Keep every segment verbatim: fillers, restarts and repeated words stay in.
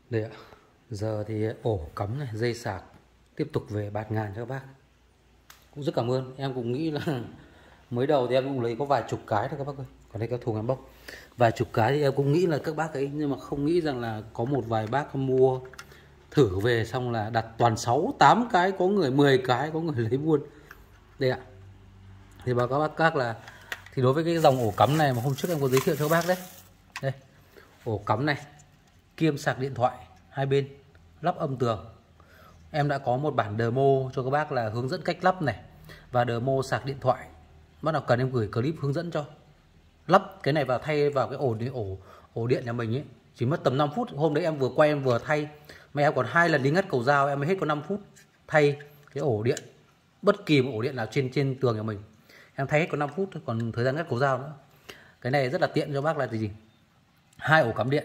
Đây ạ. Giờ thì ổ cắm này, dây sạc tiếp tục về bạt ngàn cho các bác. Cũng rất cảm ơn. Em cũng nghĩ là mới đầu thì em cũng lấy có vài chục cái thôi các bác ơi. Còn đây cái thùng em bốc vài chục cái thì em cũng nghĩ là các bác ấy, nhưng mà không nghĩ rằng là có một vài bác mua thử về xong là đặt toàn sáu tám cái, có người mười cái, có người lấy buôn. Đây ạ. Thì báo các bác các là thì đối với cái dòng ổ cắm này mà hôm trước em có giới thiệu cho các bác đấy. Đây. Ổ cắm này kiêm sạc điện thoại hai bên, lắp âm tường. Em đã có một bản demo cho các bác là hướng dẫn cách lắp này và demo sạc điện thoại. Bắt đầu cần em gửi clip hướng dẫn cho lắp cái này vào, thay vào cái ổ ổ ổ điện nhà mình ấy, chỉ mất tầm năm phút. Hôm đấy em vừa quay em vừa thay, mà em còn hai lần đi ngắt cầu dao em mới hết có năm phút thay cái ổ điện. Bất kỳ một ổ điện nào trên trên tường nhà mình em thay hết có năm phút thôi, còn thời gian ngắt cầu dao nữa. Cái này rất là tiện cho bác là gì? Hai ổ cắm điện.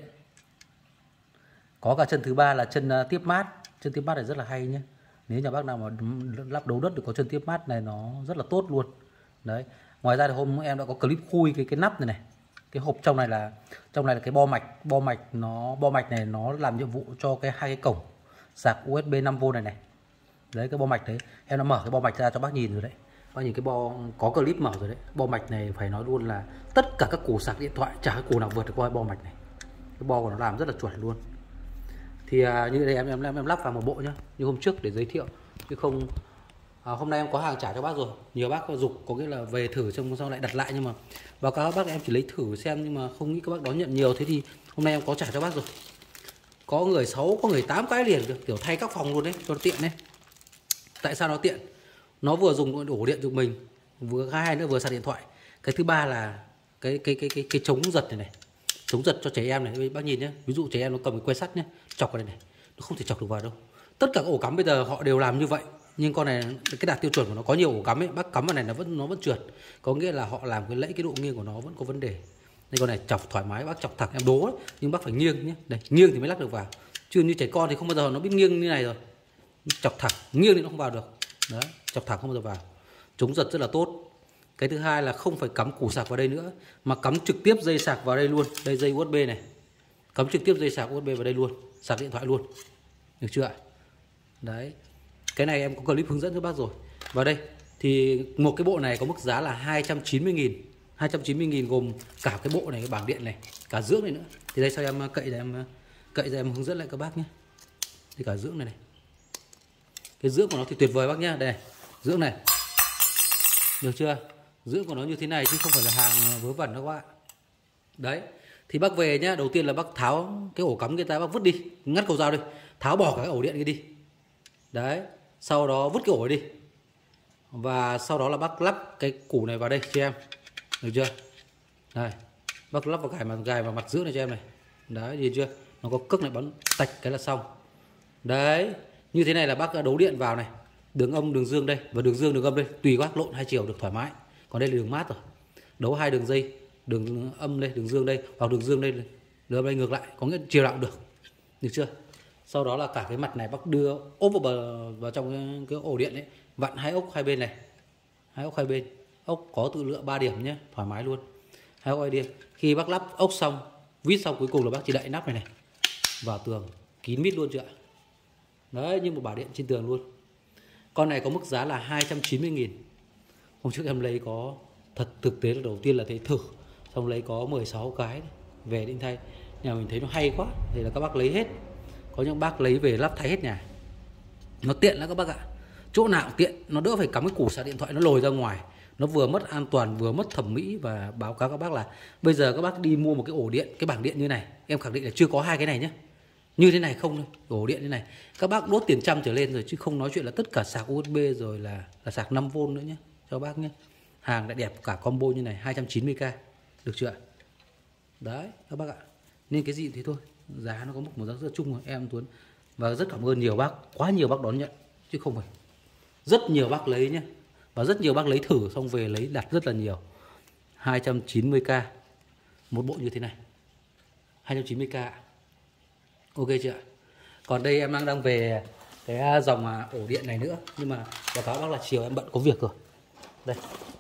Có cả chân thứ ba là chân tiếp mát. Chân tiếp mát này rất là hay nhé. Nếu nhà bác nào mà lắp đấu đất được có chân tiếp mát này nó rất là tốt luôn. Đấy. Ngoài ra thì hôm em đã có clip khui cái cái nắp này này. Cái hộp trong này là trong này là cái bo mạch, bo mạch nó bo mạch này nó làm nhiệm vụ cho cái hai cái cổng sạc u ét bê năm vôn này này. Đấy, cái bo mạch đấy, em đã mở cái bo mạch ra cho bác nhìn rồi đấy. Bác nhìn cái bo, có clip mở rồi đấy. Bo mạch này phải nói luôn là tất cả các củ sạc điện thoại chả cái củ nào vượt được qua bo mạch này. Cái bo của nó làm rất là chuẩn luôn. Thì à, như đây em, em em em lắp vào một bộ nhá, như hôm trước để giới thiệu chứ không à, hôm nay em có hàng trả cho bác rồi. Nhiều bác có dục có nghĩa là về thử xong sau lại đặt lại, nhưng mà báo cáo bác em chỉ lấy thử xem nhưng mà không nghĩ các bác đón nhận nhiều, thế thì hôm nay em có trả cho bác rồi. Có người sáu, có người tám cái liền, kiểu thay các phòng luôn đấy cho nó tiện đấy. Tại sao nó tiện? Nó vừa dùng ổ điện dùng mình, vừa hai nữa vừa sạc điện thoại. Cái thứ ba là cái cái cái cái cái chống giật này này, chống giật cho trẻ em này. Bác nhìn nhé, ví dụ trẻ em nó cầm cái que sắt nhé, chọc vào đây này, nó không thể chọc được vào đâu. Tất cả các ổ cắm bây giờ họ đều làm như vậy, nhưng con này cái đạt tiêu chuẩn của nó, có nhiều ổ cắm ấy bác cắm vào này nó vẫn nó vẫn trượt, có nghĩa là họ làm cái lẫy, cái độ nghiêng của nó vẫn có vấn đề. Đây con này chọc thoải mái, bác chọc thẳng em đố đấy, nhưng bác phải nghiêng nhé, đây nghiêng thì mới lắp được vào, chứ như trẻ con thì không bao giờ nó biết nghiêng như này rồi. Chọc thẳng, nghiêng thì nó không vào được. Đấy, chọc thẳng không bao giờ vào. Chống giật rất là tốt. Cái thứ hai là không phải cắm củ sạc vào đây nữa, mà cắm trực tiếp dây sạc vào đây luôn. Đây dây u ét bê này, cắm trực tiếp dây sạc u ét bê vào đây luôn, sạc điện thoại luôn, được chưa ạ? Đấy, cái này em có clip hướng dẫn cho bác rồi. Vào đây thì một cái bộ này có mức giá là hai trăm chín mươi nghìn, hai trăm chín mươi nghìn gồm cả cái bộ này, cái bảng điện này, cả dưỡng này nữa. Thì đây sao em cậy ra em cậy ra em hướng dẫn lại các bác nhé. Thì cả dưỡng này này, cái dưỡng của nó thì tuyệt vời bác nhá. Đây này, dưỡng này, được chưa? Dưỡng của nó như thế này chứ không phải là hàng vớ vẩn đâu các bạn. Đấy, thì bác về nhá, đầu tiên là bác tháo cái ổ cắm kia ta, bác vứt đi, ngắt cầu dao đi, tháo bỏ cái ổ điện kia đi. Đấy, sau đó vứt cái ổ đi. Và sau đó là bác lắp cái củ này vào đây cho em. Được chưa? Đây, bác lắp vào gài mặt gài vào mặt dưỡng này cho em này. Đấy, nhìn chưa? Nó có cước này, bắn tạch cái là xong. Đấy, như thế này là bác đấu điện vào này. Đường âm, đường dương đây, và đường dương, đường âm đây, tùy bác lộn hai chiều được thoải mái. Còn đây là đường mát rồi. Đấu hai đường dây, đường âm đây, đường dương đây, hoặc đường dương đây, đường âm đây ngược lại, có nghĩa chiều nào cũng được. Được chưa? Sau đó là cả cái mặt này bác đưa ốp vào, bờ, vào trong cái, cái ổ điện đấy, vặn hai ốc hai bên này, hai ốc hai bên, ốc có tự lựa ba điểm nhé, thoải mái luôn. Hai ốc hai điểm. Khi bác lắp ốc xong, vít xong, cuối cùng là bác chỉ đậy nắp này này vào tường, kín mít luôn chưa ạ? Đấy, như một bảng điện trên tường luôn. Con này có mức giá là hai trăm chín mươi nghìn. Hôm trước em lấy có, thật thực tế là đầu tiên là thấy thử, xong lấy có mười sáu cái về định thay. Nhà mình thấy nó hay quá thì là các bác lấy hết. Có những bác lấy về lắp thay hết nhà. Nó tiện lắm các bác ạ. Chỗ nào cũng tiện, nó đỡ phải cắm cái củ sạc điện thoại nó lồi ra ngoài. Nó vừa mất an toàn, vừa mất thẩm mỹ. Và báo cáo các bác là bây giờ các bác đi mua một cái ổ điện, cái bảng điện như này, em khẳng định là chưa có hai cái này nhé. Như thế này không, ổ điện như này các bác đốt tiền trăm trở lên rồi, chứ không nói chuyện là tất cả sạc u ét bê rồi là, là sạc năm vôn nữa nhé cho bác nhé. Hàng đã đẹp cả combo như này, hai trăm chín mươi k, được chưa ạ? Đấy các bác ạ. Nên cái gì thế thôi, giá nó có mức một giá rất chung rồi em Tuấn. Và rất cảm ơn nhiều bác, quá nhiều bác đón nhận chứ không phải rất nhiều bác lấy nhé. Và rất nhiều bác lấy thử xong về lấy đặt rất là nhiều. Hai trăm chín mươi k một bộ như thế này, hai trăm chín mươi k. Ok chưa ạ? Còn đây em đang đang về cái dòng ổ điện này nữa, nhưng mà báo cáo bác là chiều em bận có việc rồi. Đây,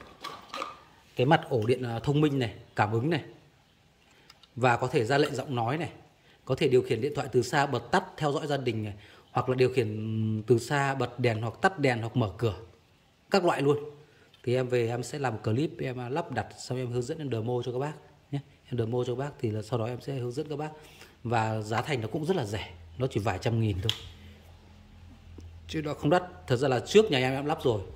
cái mặt ổ điện thông minh này, cảm ứng này, và có thể ra lệnh giọng nói này. Có thể điều khiển điện thoại từ xa, bật tắt, theo dõi gia đình này, hoặc là điều khiển từ xa, bật đèn hoặc tắt đèn hoặc mở cửa, các loại luôn. Thì em về em sẽ làm clip, em lắp đặt xong em hướng dẫn em demo cho các bác nhé. Em demo cho các bác thì là sau đó em sẽ hướng dẫn các bác. Và giá thành nó cũng rất là rẻ, nó chỉ vài trăm nghìn thôi, chứ nó không đắt. Thật ra là trước nhà em em lắp rồi,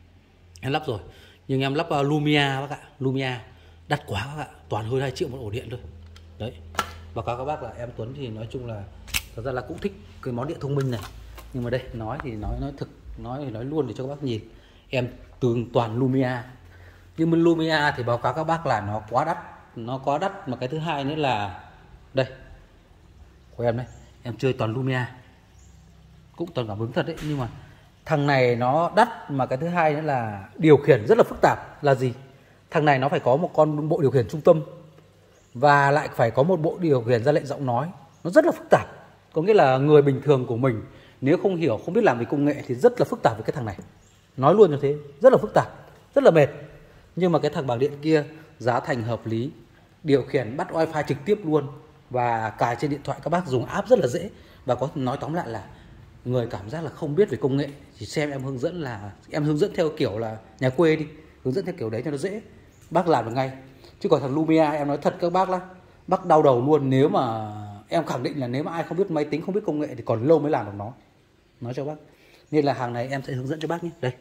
em lắp rồi nhưng em lắp uh, Lumia bác ạ. Lumia đắt quá bác ạ, toàn hơn hai triệu một ổ điện thôi đấy. Và các bác là em Tuấn thì nói chung là thật ra là cũng thích cái món điện thông minh này, nhưng mà đây nói thì nói nói thực, nói thì nói luôn để cho các bác nhìn. Em tương toàn Lumia, nhưng mà Lumia thì báo cáo các bác là nó quá đắt, nó quá đắt. Mà cái thứ hai nữa là đây của em đây, em chơi toàn Lumia, cũng toàn cảm ứng thật đấy. Nhưng mà thằng này nó đắt, mà cái thứ hai nữa là điều khiển rất là phức tạp. Là gì? Thằng này nó phải có một con bộ điều khiển trung tâm và lại phải có một bộ điều khiển ra lệnh giọng nói. Nó rất là phức tạp. Có nghĩa là người bình thường của mình nếu không hiểu, không biết làm về công nghệ thì rất là phức tạp với cái thằng này. Nói luôn như thế, rất là phức tạp, rất là mệt. Nhưng mà cái thằng bảng điện kia giá thành hợp lý, điều khiển bắt wifi trực tiếp luôn, và cài trên điện thoại các bác dùng app rất là dễ. Và có nói tóm lại là người cảm giác là không biết về công nghệ thì xem em hướng dẫn, là em hướng dẫn theo kiểu là nhà quê đi, hướng dẫn theo kiểu đấy cho nó dễ, bác làm được ngay. Chứ còn thằng Lumia em nói thật các bác là bác đau đầu luôn. Nếu mà em khẳng định là nếu mà ai không biết máy tính, không biết công nghệ thì còn lâu mới làm được nó, nói cho bác. Nên là hàng này em sẽ hướng dẫn cho bác nhé. Đây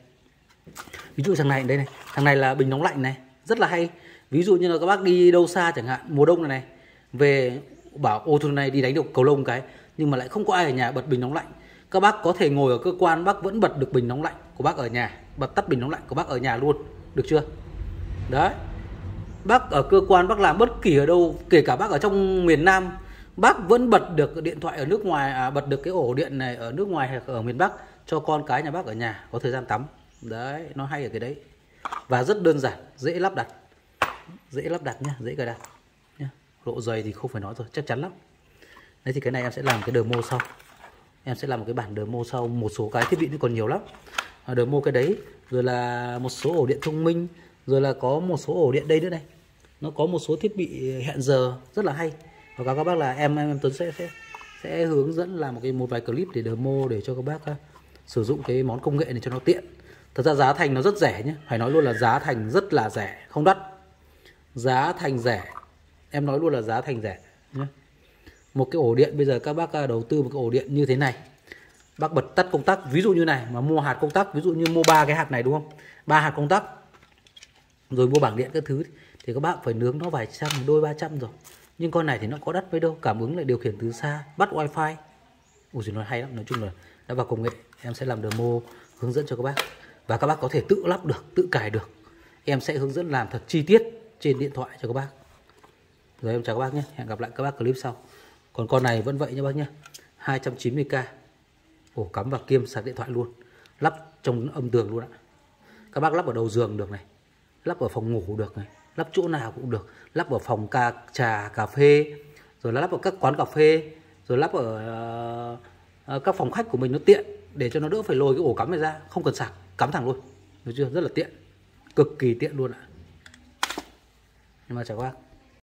ví dụ thằng này đây này, thằng này là bình nóng lạnh này, rất là hay. Ví dụ như là các bác đi đâu xa chẳng hạn, mùa đông này này, về bảo ô thằng này đi đánh được cầu lông cái, nhưng mà lại không có ai ở nhà, bật bình nóng lạnh. Các bác có thể ngồi ở cơ quan, bác vẫn bật được bình nóng lạnh của bác ở nhà, bật tắt bình nóng lạnh của bác ở nhà luôn, được chưa? Đấy, bác ở cơ quan, bác làm bất kỳ ở đâu, kể cả bác ở trong miền Nam, bác vẫn bật được điện thoại ở nước ngoài, à, bật được cái ổ điện này ở nước ngoài hay ở miền Bắc cho con cái nhà bác ở nhà có thời gian tắm. Đấy, nó hay ở cái đấy. Và rất đơn giản, dễ lắp đặt, dễ lắp đặt nhá, dễ cài đặt nhá. Độ dày thì không phải nói rồi, chắc chắn lắm. Đấy thì cái này em sẽ làm cái demo sau. Em sẽ làm một cái bản demo sau, một số cái thiết bị nó còn nhiều lắm. À, demo cái đấy, rồi là một số ổ điện thông minh, rồi là có một số ổ điện đây nữa này. Nó có một số thiết bị hẹn giờ rất là hay. Và các bác là em em, em Tuấn sẽ, sẽ sẽ hướng dẫn làm một cái một vài clip để demo để cho các bác uh, sử dụng cái món công nghệ này cho nó tiện. Thật ra giá thành nó rất rẻ nhé, phải nói luôn là giá thành rất là rẻ, không đắt. Giá thành rẻ, em nói luôn là giá thành rẻ nhé. Một cái ổ điện bây giờ các bác đầu tư một cái ổ điện như thế này, bác bật tắt công tắc, ví dụ như này, mà mua hạt công tắc, ví dụ như mua ba cái hạt này đúng không, ba hạt công tắc, rồi mua bảng điện các thứ thì các bác phải nướng nó vài trăm, đôi ba trăm rồi. Nhưng con này thì nó có đắt với đâu, cảm ứng lại điều khiển từ xa, bắt wifi. Ủa gì nó hay lắm, nói chung là đã vào công nghệ. Em sẽ làm demo hướng dẫn cho các bác, và các bác có thể tự lắp được, tự cài được. Em sẽ hướng dẫn làm thật chi tiết trên điện thoại cho các bác. Rồi em chào các bác nhé, hẹn gặp lại các bác clip sau. Còn con này vẫn vậy nha bác nhé, hai trăm chín mươi k, ổ cắm và kiêm sạc điện thoại luôn, lắp trong âm tường luôn ạ. Các bác lắp ở đầu giường được này, lắp ở phòng ngủ được này, lắp chỗ nào cũng được, lắp ở phòng ca trà cà phê, rồi lắp ở các quán cà phê, rồi lắp ở uh, các phòng khách của mình, nó tiện để cho nó đỡ phải lôi cái ổ cắm này ra, không cần sạc, cắm thẳng luôn, được chưa? Rất là tiện, cực kỳ tiện luôn ạ. Nhưng mà chào các bác.